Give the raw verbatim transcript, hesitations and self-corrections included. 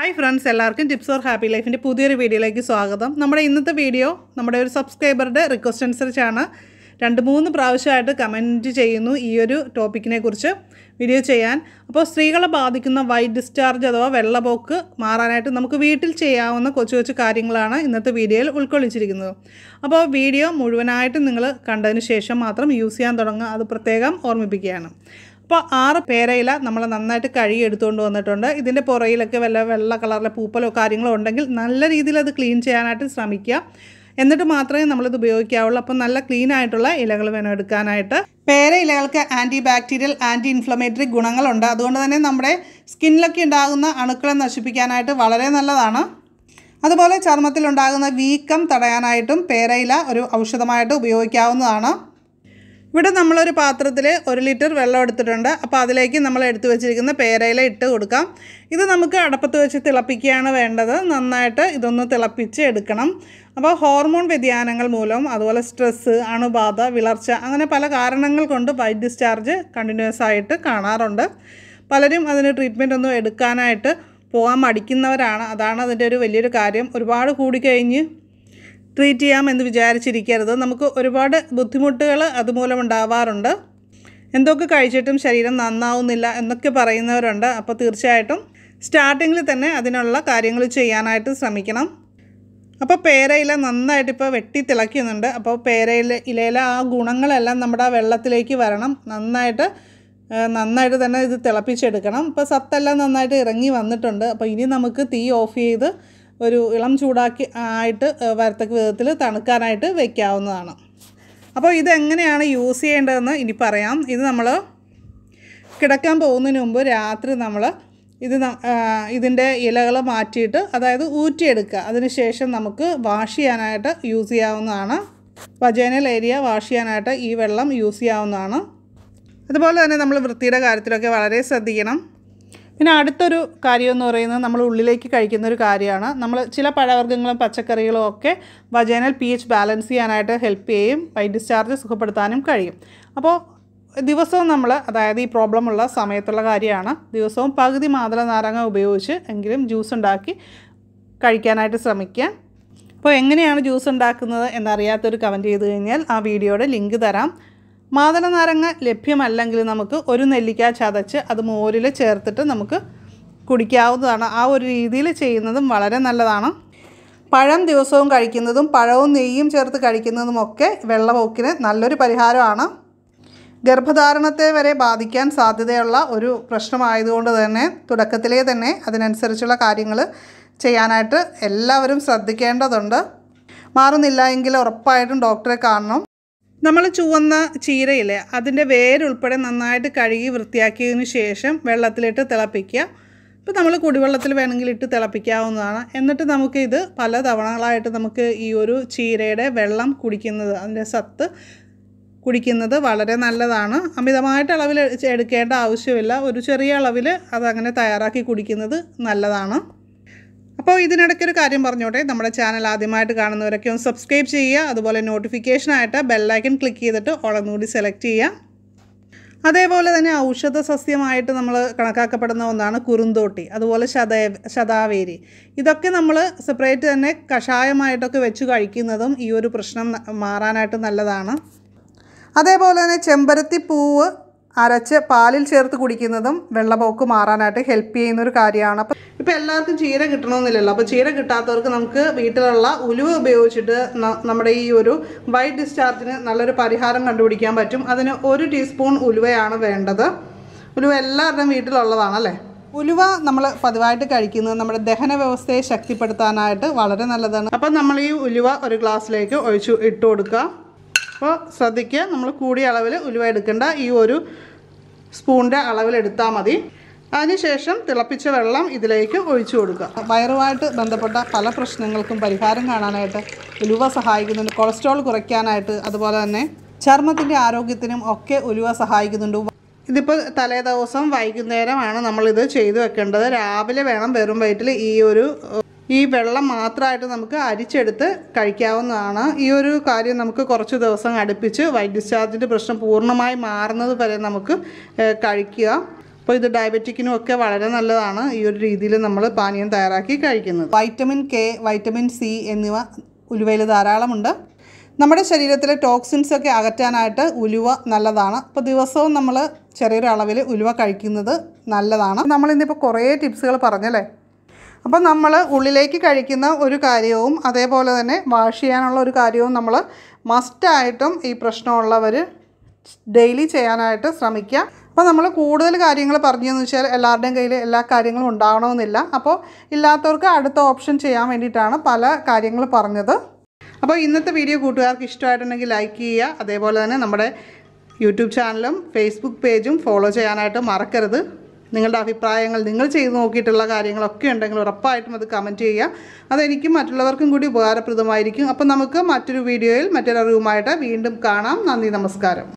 Hi friends, എല്ലാവർക്കും tips or happy ലൈഫിൻ്റെ പുതിയൊരു വീഡിയോയിലേക്ക് സ്വാഗതം. നമ്മുടെ ഇന്നത്തെ വീഡിയോ നമ്മുടെ ഒരു സബ്സ്ക്രൈബറുടെ റിക്വസ്റ്റ് അനുസരിച്ചാണ്. രണ്ട് മൂന്ന് പ്രാവശ്യമായിട്ട് കമൻറ്റ് ചെയ്യുന്നു ഈ ഒരു ടോപ്പിക്കിനെ കുറിച്ച് വീഡിയോ ചെയ്യാൻ. അപ്പോൾ സ്ത്രീകളെ ബാധിക്കുന്ന വൈറ്റ് ഡിസ്ചാർജ് അഥവാ വെള്ളപ്പോക്ക് മാറാനായിട്ട് നമുക്ക് വീട്ടിൽ ചെയ്യാവുന്ന കൊച്ചു കൊച്ചു കാര്യങ്ങളാണ് ഇന്നത്തെ വീഡിയോയിൽ ഉൾക്കൊള്ളിച്ചിരിക്കുന്നത്. അപ്പോൾ വീഡിയോ മുഴുവനായിട്ടും നിങ്ങൾ കണ്ടതിന് ശേഷം മാത്രം യൂസ് ചെയ്യാൻ തുടങ്ങുക, അത് പ്രത്യേകം ഓർമ്മിപ്പിക്കുകയാണ്. അപ്പോൾ ആറ് പേരയില നമ്മൾ നന്നായിട്ട് കഴുകി എടുത്തുകൊണ്ട് വന്നിട്ടുണ്ട്. ഇതിൻ്റെ പുറയിലൊക്കെ വല്ല വെള്ള കളറിലെ പൂപ്പലോ കാര്യങ്ങളോ ഉണ്ടെങ്കിൽ നല്ല രീതിയിൽ അത് ക്ലീൻ ചെയ്യാനായിട്ട് ശ്രമിക്കുക. എന്നിട്ട് മാത്രമേ നമ്മളിത് ഉപയോഗിക്കാവുള്ളൂ. അപ്പം നല്ല ക്ലീൻ ആയിട്ടുള്ള ഇലകൾ വേണം എടുക്കാനായിട്ട്. പേര ഇലകൾക്ക് ആൻറ്റി ബാക്ടീരിയൽ ആൻറ്റി ഇൻഫ്ലമേറ്ററി ഗുണങ്ങളുണ്ട്. അതുകൊണ്ട് തന്നെ നമ്മുടെ സ്കിന്നിലൊക്കെ ഉണ്ടാകുന്ന അണുക്കളെ നശിപ്പിക്കാനായിട്ട് വളരെ നല്ലതാണ്. അതുപോലെ ചർമ്മത്തിലുണ്ടാകുന്ന വീക്കം തടയാനായിട്ടും പേരയില ഒരു ഔഷധമായിട്ട് ഉപയോഗിക്കാവുന്നതാണ്. ഇവിടെ നമ്മളൊരു പാത്രത്തിൽ ഒരു ലിറ്റർ വെള്ളം എടുത്തിട്ടുണ്ട്. അപ്പോൾ അതിലേക്ക് നമ്മൾ എടുത്തു വെച്ചിരിക്കുന്ന പേരയില ഇട്ട് കൊടുക്കാം. ഇത് നമുക്ക് അടപ്പത്ത് വെച്ച് തിളപ്പിക്കുകയാണ് വേണ്ടത്. നന്നായിട്ട് ഇതൊന്ന് തിളപ്പിച്ച് എടുക്കണം. അപ്പോൾ ഹോർമോൺ വ്യതിയാനങ്ങൾ മൂലം, അതുപോലെ സ്ട്രെസ്സ്, അണുബാധ, വിളർച്ച, അങ്ങനെ പല കാരണങ്ങൾ കൊണ്ട് വൈറ്റ് ഡിസ്ചാർജ് കണ്ടിന്യൂസ് ആയിട്ട് കാണാറുണ്ട്. പലരും അതിന് ട്രീറ്റ്മെൻ്റ് ഒന്നും എടുക്കാനായിട്ട് പോകാൻ മടിക്കുന്നവരാണ്. അതാണ് അതിൻ്റെ ഒരു വലിയൊരു കാര്യം. ഒരുപാട് കൂടിക്കഴിഞ്ഞ് ട്രീറ്റ് ചെയ്യാമെന്ന് വിചാരിച്ചിരിക്കരുത്. നമുക്ക് ഒരുപാട് ബുദ്ധിമുട്ടുകൾ അതുമൂലം ഉണ്ടാവാറുണ്ട്. എന്തൊക്കെ കഴിച്ചിട്ടും ശരീരം നന്നാവുന്നില്ല എന്നൊക്കെ പറയുന്നവരുണ്ട്. അപ്പോൾ തീർച്ചയായിട്ടും സ്റ്റാർട്ടിങ്ങിൽ തന്നെ അതിനുള്ള കാര്യങ്ങൾ ചെയ്യാനായിട്ട് ശ്രമിക്കണം. അപ്പോൾ പേരയില നന്നായിട്ട് ഇപ്പോൾ വെട്ടി തിളയ്ക്കുന്നുണ്ട്. അപ്പോൾ പേരയില ഇലയിലെ ആ ഗുണങ്ങളെല്ലാം നമ്മുടെ ആ വെള്ളത്തിലേക്ക് വരണം. നന്നായിട്ട് നന്നായിട്ട് തന്നെ ഇത് തിളപ്പിച്ചെടുക്കണം. ഇപ്പോൾ സത്തെല്ലാം നന്നായിട്ട് ഇറങ്ങി വന്നിട്ടുണ്ട്. അപ്പോൾ ഇനി നമുക്ക് തീ ഓഫ് ചെയ്ത് ഒരു ഇളം ചൂടാക്കി ആയിട്ട് വരത്തക്ക വിധത്തിൽ തണുക്കാനായിട്ട് വയ്ക്കാവുന്നതാണ്. അപ്പോൾ ഇതെങ്ങനെയാണ് യൂസ് ചെയ്യേണ്ടതെന്ന് ഇനി പറയാം. ഇത് നമ്മൾ കിടക്കാൻ പോകുന്നതിന് മുമ്പ് രാത്രി നമ്മൾ ഇത് ഇതിൻ്റെ ഇലകൾ മാറ്റിയിട്ട്, അതായത് ഊറ്റിയെടുക്കുക. അതിനുശേഷം നമുക്ക് വാഷ് ചെയ്യാനായിട്ട് യൂസ് ചെയ്യാവുന്നതാണ്. വജൈനൽ ഏരിയ വാഷ് ചെയ്യാനായിട്ട് ഈ വെള്ളം യൂസ് ചെയ്യാവുന്നതാണ്. അതുപോലെ തന്നെ നമ്മൾ വൃത്തിയുടെ കാര്യത്തിലൊക്കെ വളരെ ശ്രദ്ധിക്കണം. പിന്നെ അടുത്തൊരു കാര്യം എന്ന് പറയുന്നത് നമ്മൾ ഉള്ളിലേക്ക് കഴിക്കുന്ന ഒരു കാര്യമാണ്. നമ്മൾ ചില പഴവർഗ്ഗങ്ങളും പച്ചക്കറികളും ഒക്കെ വജൈനൽ പി എച്ച് ബാലൻസ് ചെയ്യാനായിട്ട് ഹെൽപ്പ് ചെയ്യും. വൈറ്റ് ഡിസ്ചാർജ് സുഖപ്പെടുത്താനും കഴിയും. അപ്പോൾ ദിവസവും നമ്മൾ, അതായത് ഈ പ്രോബ്ലം ഉള്ള സമയത്തുള്ള കാര്യമാണ്, ദിവസവും പകുതി മാതള നാരങ്ങ ഉപയോഗിച്ച് എങ്കിലും ജ്യൂസ് ഉണ്ടാക്കി കഴിക്കാനായിട്ട് ശ്രമിക്കുക. അപ്പോൾ എങ്ങനെയാണ് ജ്യൂസ് ഉണ്ടാക്കുന്നത് എന്നറിയാത്തൊരു കമൻറ്റ് ചെയ്ത് കഴിഞ്ഞാൽ ആ വീഡിയോയുടെ ലിങ്ക് തരാം. മാതള നാരങ്ങ ലഭ്യമല്ലെങ്കിൽ നമുക്ക് ഒരു നെല്ലിക്ക ചതച്ച് അത് മോരിൽ ചേർത്തിട്ട് നമുക്ക് കുടിക്കാവുന്നതാണ്. ആ ഒരു രീതിയിൽ ചെയ്യുന്നതും വളരെ നല്ലതാണ്. പഴം ദിവസവും കഴിക്കുന്നതും പഴവും നെയ്യും ചേർത്ത് കഴിക്കുന്നതുമൊക്കെ വെള്ളപ്പോക്കിന് നല്ലൊരു പരിഹാരമാണ്. ഗർഭധാരണത്തെ വരെ ബാധിക്കാൻ സാധ്യതയുള്ള ഒരു പ്രശ്നമായതുകൊണ്ട് തന്നെ തുടക്കത്തിലേ തന്നെ അതിനനുസരിച്ചുള്ള കാര്യങ്ങൾ ചെയ്യാനായിട്ട് എല്ലാവരും ശ്രദ്ധിക്കേണ്ടതുണ്ട്. മാറുന്നില്ല എങ്കിൽ ഉറപ്പായിട്ടും ഡോക്ടറെ കാണണം. നമ്മൾ ചുവന്ന ചീരയില്ലേ, അതിൻ്റെ വേരുൾപ്പെടെ നന്നായിട്ട് കഴുകി വൃത്തിയാക്കിയതിന് ശേഷം വെള്ളത്തിലിട്ട് തിളപ്പിക്കുക. ഇപ്പോൾ നമ്മൾ കുടിവെള്ളത്തിൽ വേണമെങ്കിൽ ഇട്ട് തിളപ്പിക്കാവുന്നതാണ്. എന്നിട്ട് നമുക്ക് ഇത് പല തവണകളായിട്ട് നമുക്ക് ഈ ഒരു ചീരയുടെ വെള്ളം കുടിക്കുന്നത്, അതിൻ്റെ സത്ത് കുടിക്കുന്നത് വളരെ നല്ലതാണ്. അമിതമായിട്ട് അളവിൽ എടുക്കേണ്ട ആവശ്യമില്ല. ഒരു ചെറിയ അളവിൽ അതങ്ങനെ തയ്യാറാക്കി കുടിക്കുന്നത് നല്ലതാണ്. അപ്പോൾ ഇതിനിടയ്ക്കൊരു കാര്യം പറഞ്ഞോട്ടെ, നമ്മുടെ ചാനൽ ആദ്യമായിട്ട് കാണുന്നവരൊക്കെ ഒന്ന് സബ്സ്ക്രൈബ് ചെയ്യുക. അതുപോലെ നോട്ടിഫിക്കേഷനായിട്ട് ബെല്ലൈക്കൺ ക്ലിക്ക് ചെയ്തിട്ട് ഓളൊന്നുകൂടി സെലക്ട് ചെയ്യുക. അതേപോലെ തന്നെ ഔഷധ സസ്യമായിട്ട് നമ്മൾ കണക്കാക്കപ്പെടുന്ന ഒന്നാണ് കുറുന്തോട്ടി, അതുപോലെ ശത ശതാവേരി. ഇതൊക്കെ നമ്മൾ സെപ്പറേറ്റ് തന്നെ കഷായമായിട്ടൊക്കെ വെച്ച് കഴിക്കുന്നതും ഈ ഒരു പ്രശ്നം മാറാനായിട്ട് നല്ലതാണ്. അതേപോലെ തന്നെ ചെമ്പരത്തി പൂവ് അരച്ച് പാലിൽ ചേർത്ത് കുടിക്കുന്നതും വെള്ളപ്പോക്ക് മാറാനായിട്ട് ഹെൽപ്പ് ചെയ്യുന്നൊരു കാര്യമാണ്. അപ്പോൾ ഇപ്പോൾ എല്ലാവർക്കും ചീര കിട്ടണമെന്നില്ലല്ലോ. അപ്പോൾ ചീര കിട്ടാത്തവർക്ക് നമുക്ക് വീട്ടിലുള്ള ഉലുവ ഉപയോഗിച്ചിട്ട് നമ്മുടെ ഈ ഒരു വൈറ്റ് ഡിസ്ചാർജിന് നല്ലൊരു പരിഹാരം കണ്ടുപിടിക്കാൻ പറ്റും. അതിന് ഒരു ടീസ്പൂൺ ഉലുവയാണ് വേണ്ടത്. ഉലുവ എല്ലാവരുടെയും വീട്ടിലുള്ളതാണല്ലേ. ഉലുവ നമ്മൾ പതിവായിട്ട് കഴിക്കുന്നത് നമ്മുടെ ദഹന വ്യവസ്ഥയെ ശക്തിപ്പെടുത്താനായിട്ട് വളരെ നല്ലതാണ്. അപ്പം നമ്മൾ ഈ ഉലുവ ഒരു ഗ്ലാസ്സിലേക്ക് ഒഴിച്ചു ഇട്ട് കൊടുക്കുക. അപ്പോൾ ശ്രദ്ധിക്കുക, നമ്മൾ കൂടിയ അളവിൽ ഉലുവ എടുക്കേണ്ട, ഈ ഒരു സ്പൂണിൻ്റെ അളവിലെടുത്താൽ മതി. അതിനുശേഷം തിളപ്പിച്ച വെള്ളം ഇതിലേക്ക് ഒഴിച്ചു കൊടുക്കുക. വയറുമായിട്ട് ബന്ധപ്പെട്ട പല പ്രശ്നങ്ങൾക്കും പരിഹാരം കാണാനായിട്ട് ഉലുവ സഹായിക്കുന്നുണ്ട്. കൊളസ്ട്രോൾ കുറയ്ക്കാനായിട്ട്, അതുപോലെ തന്നെ ചർമ്മത്തിൻ്റെ ആരോഗ്യത്തിനും ഒക്കെ ഉലുവ സഹായിക്കുന്നുണ്ട്. ഇതിപ്പോൾ തലേ ദിവസം വൈകുന്നേരമാണ് നമ്മളിത് ചെയ്തു വെക്കേണ്ടത്. രാവിലെ വേണം വെറും വയറ്റിൽ ഈ ഒരു ഈ വെള്ളം മാത്രമായിട്ട് നമുക്ക് അരിച്ചെടുത്ത് കഴിക്കാവുന്നതാണ്. ഈ ഒരു കാര്യം നമുക്ക് കുറച്ച് ദിവസം അടുപ്പിച്ച് വൈറ്റ് ഡിസ്ചാർജിൻ്റെ പ്രശ്നം പൂർണ്ണമായി മാറുന്നത് വരെ നമുക്ക് കഴിക്കുക. അപ്പോൾ ഇത് ഡയബറ്റിക്കിനും ഒക്കെ വളരെ നല്ലതാണ് ഈ ഒരു രീതിയിൽ നമ്മൾ പാനീയം തയ്യാറാക്കി കഴിക്കുന്നത്. വൈറ്റമിൻ കെ, വൈറ്റമിൻ സി എന്നിവ ഉലുവയിൽ ധാരാളമുണ്ട്. നമ്മുടെ ശരീരത്തിലെ ടോക്സിൻസ് ഒക്കെ അകറ്റാനായിട്ട് ഉലുവ നല്ലതാണ്. അപ്പോൾ ദിവസവും നമ്മൾ ചെറിയൊരു അളവിൽ ഉലുവ കഴിക്കുന്നത് നല്ലതാണ്. നമ്മളിന്നിപ്പോൾ കുറേ ടിപ്സുകൾ പറഞ്ഞല്ലേ. അപ്പോൾ നമ്മൾ ഉള്ളിലേക്ക് കഴിക്കുന്ന ഒരു കാര്യവും അതേപോലെ തന്നെ വാഷ് ചെയ്യാനുള്ള ഒരു കാര്യവും നമ്മൾ മസ്റ്റായിട്ടും ഈ പ്രശ്നമുള്ളവർ ഡെയിലി ചെയ്യാനായിട്ട് ശ്രമിക്കുക. അപ്പോൾ നമ്മൾ കൂടുതൽ കാര്യങ്ങൾ പറഞ്ഞതെന്ന് വെച്ചാൽ എല്ലാവരുടെയും കയ്യിൽ എല്ലാ കാര്യങ്ങളും ഉണ്ടാവണമെന്നില്ല. അപ്പോൾ ഇല്ലാത്തവർക്ക് അടുത്ത ഓപ്ഷൻ ചെയ്യാൻ വേണ്ടിയിട്ടാണ് പല കാര്യങ്ങൾ പറഞ്ഞത്. അപ്പോൾ ഇന്നത്തെ വീഡിയോ കൂട്ടുകാർക്ക് ഇഷ്ടമായിട്ടുണ്ടെങ്കിൽ ലൈക്ക് ചെയ്യുക. അതേപോലെ തന്നെ നമ്മുടെ യൂട്യൂബ് ചാനലും ഫേസ്ബുക്ക് പേജും ഫോളോ ചെയ്യാനായിട്ട് മറക്കരുത്. നിങ്ങളുടെ അഭിപ്രായങ്ങൾ, നിങ്ങൾ ചെയ്ത് നോക്കിയിട്ടുള്ള കാര്യങ്ങളൊക്കെ ഉണ്ടെങ്കിൽ ഉറപ്പായിട്ടും അത് കമൻറ്റ് ചെയ്യുക. അതെനിക്കും മറ്റുള്ളവർക്കും കൂടി ഉപകാരപ്രദമായിരിക്കും. അപ്പോൾ നമുക്ക് മറ്റൊരു വീഡിയോയിൽ മറ്റൊരു അറിവുമായിട്ട് വീണ്ടും കാണാം. നന്ദി, നമസ്കാരം.